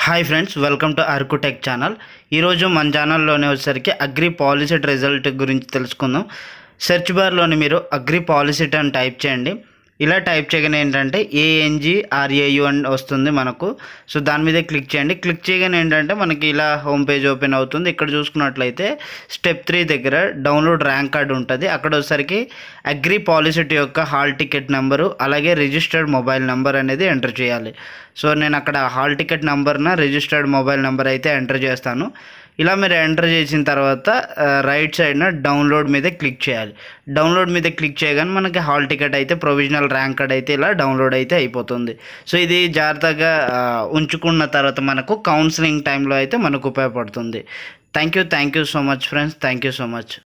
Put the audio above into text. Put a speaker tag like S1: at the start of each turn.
S1: Hi friends, welcome to అర్కుటెక్ channel. ఈరోజు మన ఛానల్లోనే వచ్చేసరికి అగ్రి పాలిసెట్ రిజల్ట్ గురించి తెలుసుకుందాం. సెర్చ్ బార్లోని మీరు అగ్రి పాలిసెట్ అని టైప్ చేయండి. ఇలా టైప్ చేయగానే ఏంటంటే ANGRAU అని వస్తుంది మనకు. సో దాని మీద క్లిక్ చేయండి. క్లిక్ చేయగానే ఏంటంటే మనకి ఇలా హోమ్ పేజ్ ఓపెన్ అవుతుంది. ఇక్కడ చూసుకున్నట్లయితే స్టెప్ 3 దగ్గర డౌన్లోడ్ ర్యాంక్ కార్డ్ ఉంటుంది. అక్కడ వచ్చేసరికి అగ్రి పాలిసెట్ యొక్క హాల్ టికెట్ నెంబరు అలాగే రిజిస్టర్డ్ మొబైల్ నెంబర్ అనేది ఎంటర్ చేయాలి. సో నేను అక్కడ హాల్ టికెట్ నెంబర్న రిజిస్టర్డ్ మొబైల్ నెంబర్ అయితే ఎంటర్ చేస్తాను. ఇలా మీరు ఎంటర్ చేసిన తర్వాత రైట్ సైడ్న డౌన్లోడ్ మీద క్లిక్ చేయాలి. డౌన్లోడ్ మీద క్లిక్ చేయగానే మనకి హాల్ టికెట్ అయితే ప్రొవిజనల్ ర్యాంక్ కార్డ్ అయితే ఇలా డౌన్లోడ్ అయితే అయిపోతుంది. సో ఇది జాగ్రత్తగా ఉంచుకున్న తర్వాత మనకు కౌన్సిలింగ్ టైంలో అయితే మనకు ఉపయోగపడుతుంది. Thank you so much friends. Thank you so much.